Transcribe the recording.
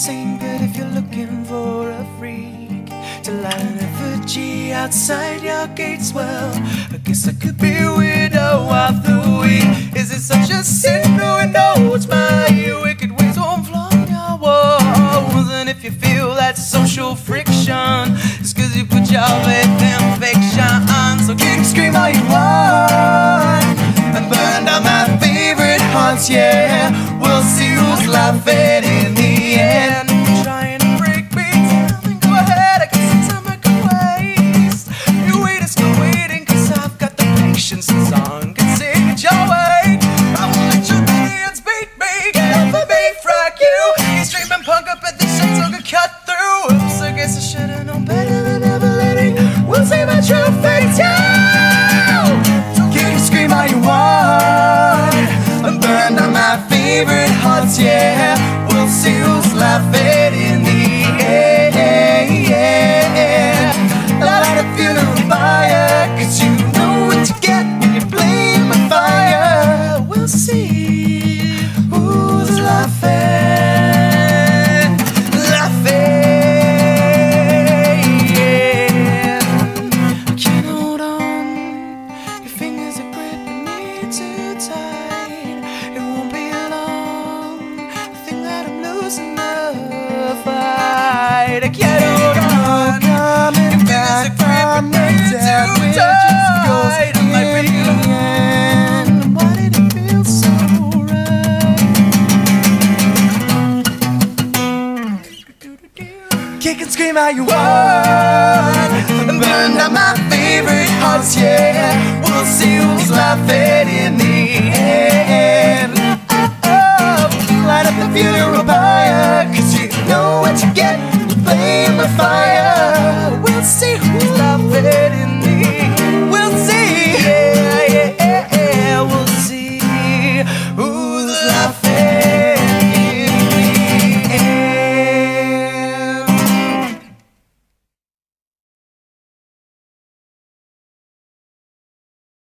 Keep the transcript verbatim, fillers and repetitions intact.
insane, but if you're looking for a freak to light an effigy outside your gates, well, I guess I could be a widow of the week. Is it such a sin to indulge my wicked ways on flaunt your walls? And if you feel that social friction, it's cause you put your faith in fiction. So kick and scream all you want and burn down my favorite haunts, yeah. We'll see who's laughing in the end. Trying to break me down, then go ahead, I guess it's time I can waste. You wait, it's still waiting, cause I've got the patience and song can sing it your way. I won't let your millions beat me, get off of me, frack you. He's streaming punk up at the show, so could cut through. Oops, I guess I should've known better than ever letting. We'll see my true fate, yeah. So kick and scream all you want and burn down my favorite hearts, yeah. We'll see who's laughing in the end. Light a funeral fire, cause you know what you get when you blame my fire. We'll see who's laughing, laughing, yeah. I can't hold on, your fingers are gripping me too tight. It won't be long, I think that I'm losing the fight. I can't hold on, your fingers are gripping me too tight. I might be the end. Why did it feel so right? Kick and scream how you want and burn down my favorite hearts, yeah. We'll see who's laughing in the end. Oh, light up the funeral pyre, cause you know what you get, you blame the fire. We'll see